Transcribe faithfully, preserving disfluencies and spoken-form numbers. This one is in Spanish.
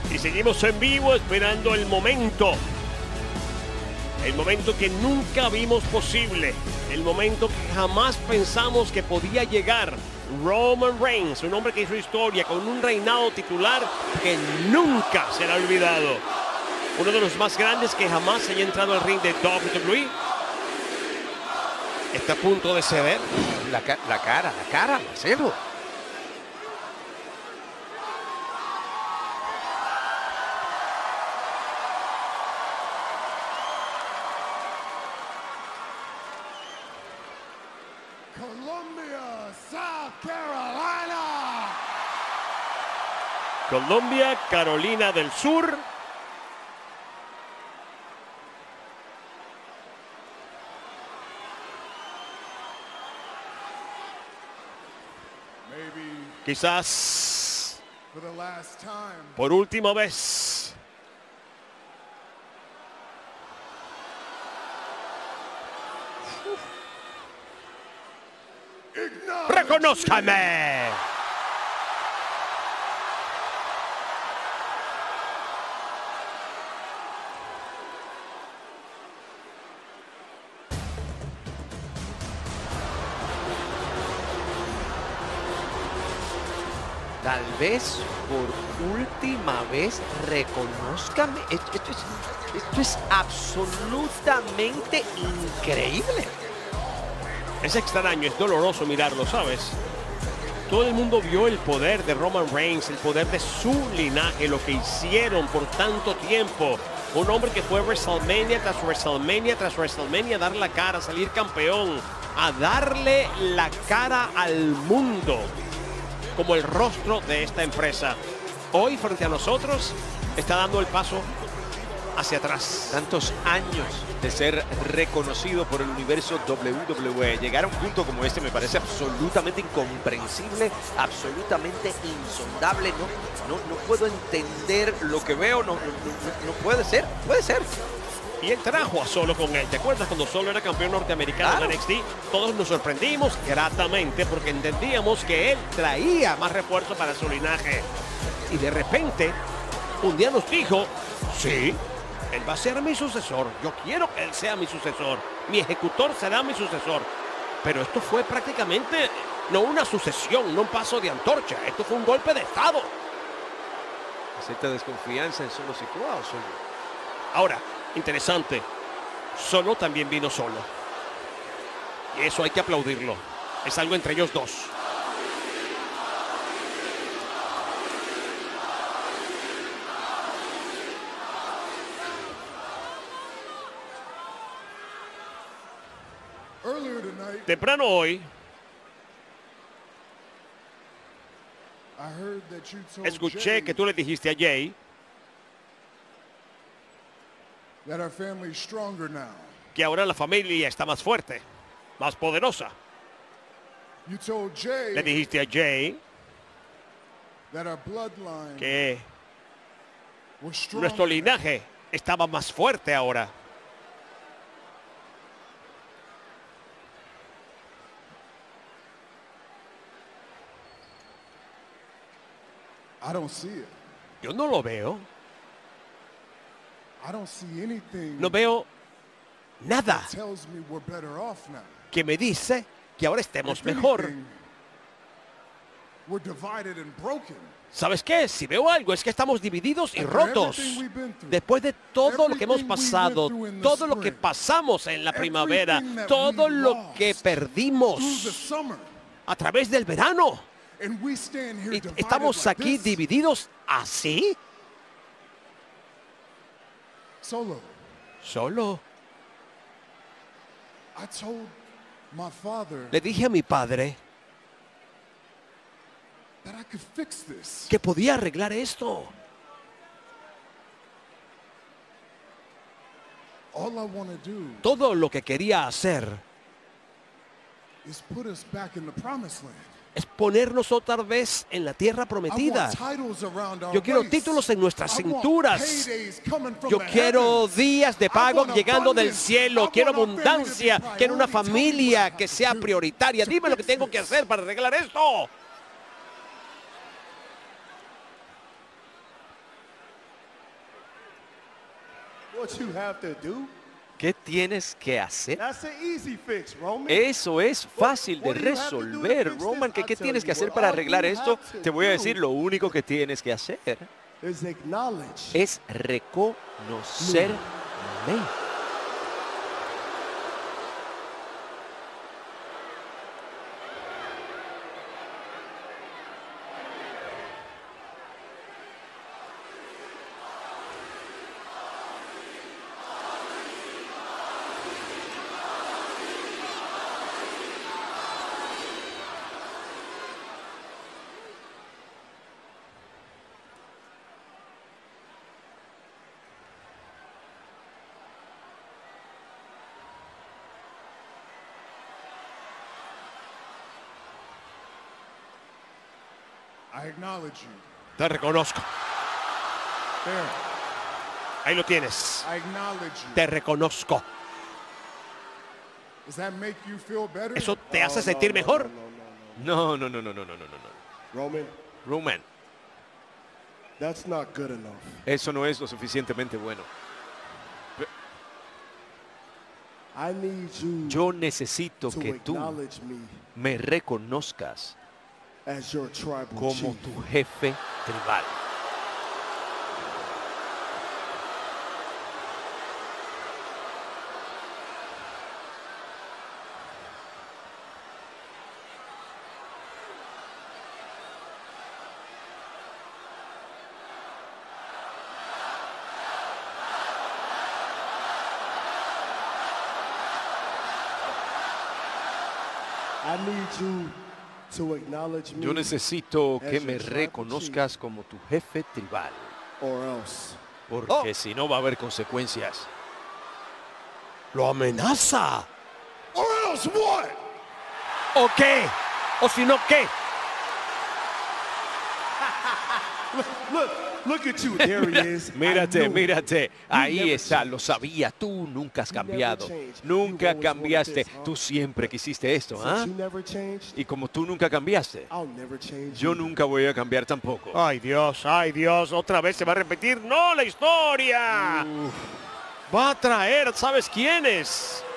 Y seguimos en vivo esperando el momento. El momento que nunca vimos posible. El momento que jamás pensamos que podía llegar. Roman Reigns, un hombre que hizo historia con un reinado titular que nunca será olvidado. Uno de los más grandes que jamás haya entrado al ring de doble u doble u E. Está a punto de ceder. La, ca la cara, la cara, Marcelo. Columbia, South Carolina. Colombia, Carolina del Sur. Quizás por última vez. ¡Reconózcame! Tal vez por última vez reconózcame. Esto, esto, es, esto es absolutamente increíble. Es extraño, es doloroso mirarlo, ¿sabes? Todo el mundo vio el poder de Roman Reigns, el poder de su linaje, lo que hicieron por tanto tiempo. Un hombre que fue WrestleMania tras WrestleMania tras WrestleMania a dar la cara, a salir campeón, a darle la cara al mundo como el rostro de esta empresa. Hoy, frente a nosotros, está dando el paso hacia atrás. Tantos años de ser reconocido por el universo doble u doble u E. Llegar a un punto como este me parece absolutamente incomprensible, absolutamente insondable. No, no, no puedo entender lo que veo. No, no, no, no puede ser, puede ser. Y él trajo a Solo con él. ¿Te acuerdas cuando Solo era campeón norteamericano Claro. de N X T? Todos nos sorprendimos gratamente porque entendíamos que él traía más refuerzo para su linaje. Y de repente, un día nos dijo, sí, él va a ser mi sucesor. Yo quiero que él sea mi sucesor. Mi ejecutor será mi sucesor. Pero esto fue prácticamente no una sucesión, no un paso de antorcha. Esto fue un golpe de estado. ¿Acepta desconfianza en Solo Sikoa o Solo? Ahora, interesante, Solo también vino solo. Y eso hay que aplaudirlo. Es algo entre ellos dos. Temprano hoy, escuché que tú le dijiste a Jay that our family is stronger now. que ahora la familia está más fuerte, más poderosa. You told Jay Le dijiste a Jay that our bloodline que was stronger. nuestro linaje estaba más fuerte ahora. I don't see it. Yo no lo veo. I don't see anything No veo nada that tells me we're better off now. que me dice que ahora estemos If mejor. anything, we're divided and broken. ¿Sabes qué? Si veo algo es que estamos divididos y rotos. Después de todo lo que hemos pasado, todo lo que pasamos en la primavera, todo lo que perdimos a través del verano. And we stand here Y divided estamos like aquí this. divididos así. Solo, Solo. I told my father Le dije a mi padre that I could fix this. que podía arreglar esto. All I want to do Todo lo que quería hacer is put us back in the promised land. es ponernos otra vez en la tierra I prometida. want titles around our Yo quiero waist. títulos en nuestras I want cinturas. paydays coming from Yo the quiero heavens. días de I pago want llegando del abundance. cielo. I Quiero want our family to be abundancia. Quiero una priority. Tell me what I familia have que to sea do prioritaria. to Dime lo que fix tengo que this. hacer para arreglar esto. What you have to do? ¿Qué tienes que hacer? That's an easy fix, Roman. Eso es fácil de What do you have to do to resolver, fix Roman. this? ¿Qué, I'll qué tell tienes you que hacer what para all arreglar you esto? have to Te voy a do decir, lo único que tienes que hacer is acknowledge. es reconocerme. I acknowledge you. Te reconozco. There. Ahí lo tienes. I acknowledge you. Te reconozco. Does that make you feel better? ¿Eso te hace No, sentir no, mejor? No, no, no, No, no, no, no, no, no, no, no. Roman, Roman, that's not good enough. eso no es lo suficientemente bueno. I need you Yo necesito to que tú acknowledge me me reconozcas as your tribal como chief. tu jefe tribal. I need you to acknowledge me Yo necesito as que your me tribal reconozcas como tu jefe tribal, chief, or else. porque si no va a haber consecuencias. Lo amenaza. Or else what? ¿O qué? ¿O si no qué? Look, look at you. There he is. I Mírate, knew it. mírate, You ahí never está, changed. lo sabía, tú nunca has You never cambiado, changed. You nunca always cambiaste, wanted this, huh? tú siempre quisiste esto, Since ¿ah? you never changed, Y como tú nunca cambiaste, I'll never change yo you. nunca voy a cambiar tampoco. Ay Dios, ay Dios, otra vez se va a repetir. No, la historia. Va a traer, ¿sabes quiénes?